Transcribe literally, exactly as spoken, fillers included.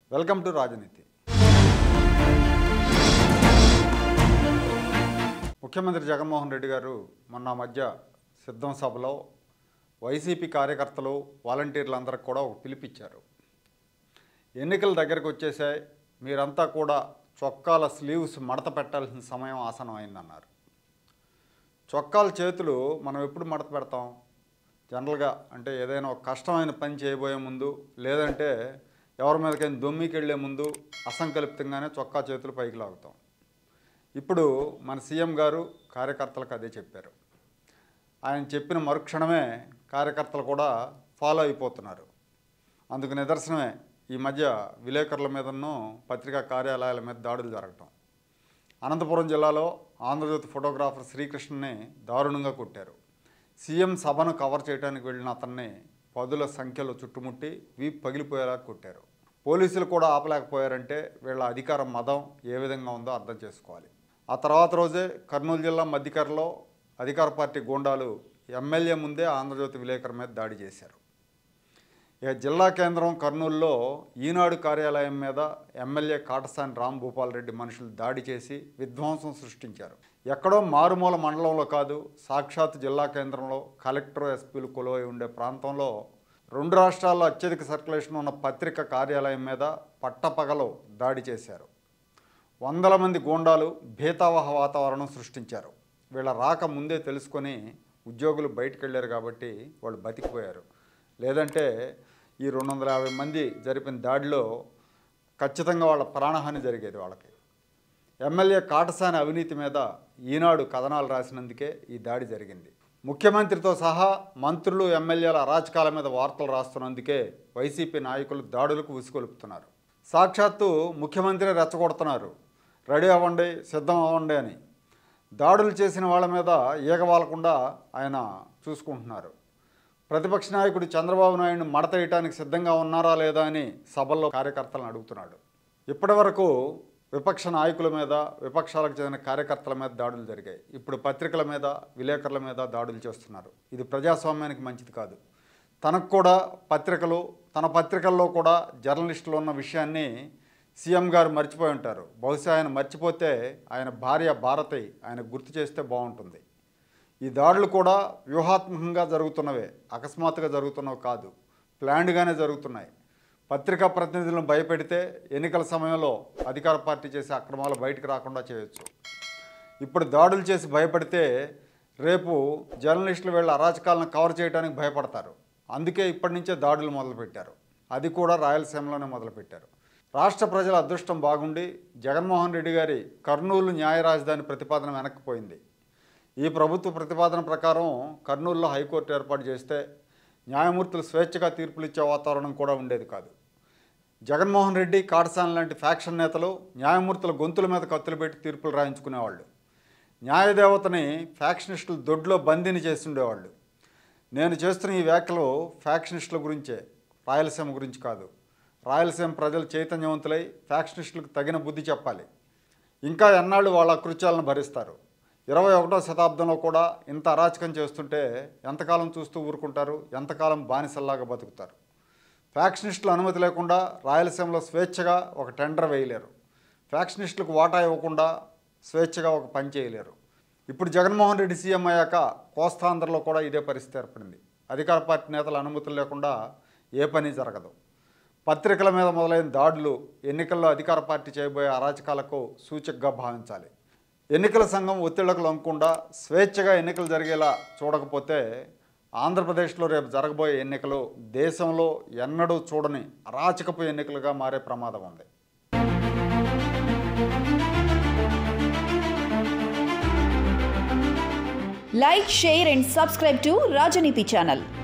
Welcome to రాజనీతి. ముఖ్యమంత్రి జగన్మోహన్ రెడ్డి గారు మొన్న మధ్య సిద్ధం సభలో వైసీపీ కార్యకర్తలు వాలంటీర్లందరికీ కూడా ఒక పిలిపిచ్చారు. ఎన్నికల దగ్గరకు వచ్చేసాయి, మీరంతా కూడా చొక్కాల స్లీవ్స్ మడత పెట్టాల్సిన సమయం ఆసనం అయిందన్నారు. చొక్కాల చేతులు మనం ఎప్పుడు మడత పెడతాం? జనరల్గా అంటే ఏదైనా ఒక కష్టమైన పని చేయబోయే ముందు, లేదంటే ఎవరి మీదకైనా దొమ్మికి వెళ్ళే ముందు అసంకల్పితంగానే చొక్కా చేతులు పైకి లాగుతాం. ఇప్పుడు మన సీఎం గారు కార్యకర్తలకు అదే చెప్పారు. ఆయన చెప్పిన మరుక్షణమే కార్యకర్తలు కూడా ఫాలో అయిపోతున్నారు. అందుకు నిదర్శనమే ఈ మధ్య విలేకరుల మీదనూ పత్రికా కార్యాలయాల మీద దాడులు జరగటం. అనంతపురం జిల్లాలో ఆంధ్రజ్యోతి ఫోటోగ్రాఫర్ శ్రీకృష్ణని దారుణంగా కొట్టారు. సీఎం సభను కవర్ చేయడానికి వెళ్ళిన అతన్ని పదుల సంఖ్యలో చుట్టుముట్టి వీపు పగిలిపోయేలా కొట్టారు. పోలీసులు కూడా ఆపలేకపోయారంటే వీళ్ళ అధికార మదం ఏ విధంగా ఉందో అర్థం చేసుకోవాలి. ఆ తర్వాత రోజే కర్నూలు జిల్లా మధ్యకరలో అధికార పార్టీ గూండాలు ఎమ్మెల్యే ముందే ఆంధ్రజ్యోతి విలేకరు మీద దాడి చేశారు. ఇక జిల్లా కేంద్రం కర్నూలులో ఈనాడు కార్యాలయం మీద ఎమ్మెల్యే కాటసాని రాంభూపాల్ రెడ్డి మనుషులు దాడి చేసి విధ్వంసం సృష్టించారు. ఎక్కడో మారుమూల మండలంలో కాదు, సాక్షాత్ జిల్లా కేంద్రంలో కలెక్టర్ ఎస్పీలు కొలువై ఉండే ప్రాంతంలో రెండు రాష్ట్రాల్లో అత్యధిక సర్క్యులేషన్ ఉన్న పత్రిక కార్యాలయం మీద పట్టపగలు దాడి చేశారు. వందల మంది గూండాలు భీతావహ వాతావరణం సృష్టించారు. వీళ్ళ రాక ముందే తెలుసుకొని ఉద్యోగులు బయటకు వెళ్ళారు కాబట్టి వాళ్ళు బతికిపోయారు. లేదంటే ఈ రెండు వందల యాభై మంది జరిపిన దాడిలో ఖచ్చితంగా వాళ్ళ ప్రాణహాని జరిగేది వాళ్ళకి. ఎమ్మెల్యే కాటసాని అవినీతి మీద ఈనాడు కథనాలు రాసినందుకే ఈ దాడి జరిగింది. ముఖ్యమంత్రితో సహా మంత్రులు ఎమ్మెల్యేల అరాచకాల మీద వార్తలు రాస్తున్నందుకే వైసీపీ నాయకులు దాడులకు ఉసుకొలుపుతున్నారు. సాక్షాత్తు ముఖ్యమంత్రి రెచ్చగొడుతున్నారు, రెడీ అవ్వండి, సిద్ధం అవ్వండి అని. దాడులు చేసిన వాళ్ళ మీద ఈగవాలకుండా ఆయన చూసుకుంటున్నారు. ప్రతిపక్ష నాయకుడు చంద్రబాబు నాయుడు మడత వేయడానికి సిద్ధంగా ఉన్నారా లేదా అని సభల్లో కార్యకర్తలను అడుగుతున్నాడు. ఇప్పటి వరకు విపక్ష నాయకుల మీద, విపక్షాలకు చెందిన కార్యకర్తల మీద దాడులు జరిగాయి. ఇప్పుడు పత్రికల మీద, విలేకరుల మీద దాడులు చేస్తున్నారు. ఇది ప్రజాస్వామ్యానికి మంచిది కాదు. తనకు కూడా పత్రికలు, తన పత్రికల్లో కూడా జర్నలిస్టులు ఉన్న విషయాన్ని సీఎం గారు మర్చిపోయి ఉంటారు. బహుశా ఆయన మర్చిపోతే ఆయన భార్య భారతి ఆయన గుర్తు చేస్తే బాగుంటుంది. ఈ దాడులు కూడా వ్యూహాత్మకంగా జరుగుతున్నవే, అకస్మాత్తుగా జరుగుతున్నవి కాదు, ప్లాన్డ్గానే జరుగుతున్నాయి. పత్రికా ప్రతినిధులను భయపెడితే ఎన్నికల సమయంలో అధికార పార్టీ చేసే అక్రమాలు బయటకు రాకుండా చేయొచ్చు. ఇప్పుడు దాడులు చేసి భయపడితే రేపు జర్నలిస్టులు వీళ్ళ అరాచకాలను కవర్ చేయడానికి భయపడతారు. అందుకే ఇప్పటి నుంచే దాడులు మొదలుపెట్టారు. అది కూడా రాయలసీమలోనే మొదలుపెట్టారు. రాష్ట్ర ప్రజల అదృష్టం బాగుండి జగన్మోహన్ రెడ్డి గారి కర్నూలు న్యాయ రాజధాని ప్రతిపాదన వెనక్కిపోయింది. ఈ ప్రభుత్వ ప్రతిపాదన ప్రకారం కర్నూలులో హైకోర్టు ఏర్పాటు చేస్తే న్యాయమూర్తులు స్వేచ్ఛగా తీర్పులు ఇచ్చే వాతావరణం కూడా ఉండేది కాదు. జగన్మోహన్ రెడ్డి, కాటసాని లాంటి ఫ్యాక్షన్ నేతలు న్యాయమూర్తుల గొంతుల మీద కత్తులు పెట్టి తీర్పులు రాయించుకునేవాళ్ళు. న్యాయదేవతని ఫ్యాక్షనిస్టులు దొడ్లో బందీని చేసి ఉండేవాళ్ళు. నేను చేస్తున్న ఈ వ్యాఖ్యలు ఫ్యాక్షనిస్టుల గురించే, రాయలసీమ గురించి కాదు. రాయలసీమ ప్రజలు చైతన్యవంతులై ఫ్యాక్షనిస్టులకు తగిన బుద్ధి చెప్పాలి. ఇంకా ఎన్నాళ్ళు వాళ్ళ కృత్యాలను భరిస్తారు? ఇరవై ఒకటో శతాబ్దంలో కూడా ఇంత అరాచకం చేస్తుంటే ఎంతకాలం చూస్తూ ఊరుకుంటారు? ఎంతకాలం బానిసల్లాగా బతుకుతారు? ఫ్యాక్షనిస్టుల అనుమతి లేకుండా రాయలసీమలో స్వేచ్ఛగా ఒక టెండర్ వేయలేరు. ఫ్యాక్షనిస్టులకు వాటా ఇవ్వకుండా స్వేచ్ఛగా ఒక పని చేయలేరు. ఇప్పుడు జగన్మోహన్ రెడ్డి సీఎం అయ్యాక కోస్తాంధ్రలో కూడా ఇదే పరిస్థితి ఏర్పడింది. అధికార పార్టీ నేతల అనుమతులు లేకుండా ఏ పని జరగదు. పత్రికల మీద మొదలైన దాడులు ఎన్నికల్లో అధికార పార్టీ చేయబోయే అరాచకాలకు సూచకగా భావించాలి. ఎన్నికల సంఘం ఒత్తిళ్లకు లొంగకుండా స్వేచ్ఛగా ఎన్నికలు జరిగేలా చూడకపోతే ఆంధ్రప్రదేశ్లో రేపు జరగబోయే ఎన్నికలు దేశంలో ఎన్నడూ చూడని అరాచకపు ఎన్నికలుగా మారే ప్రమాదం ఉంది. Like, share and subscribe to Rajaniti channel.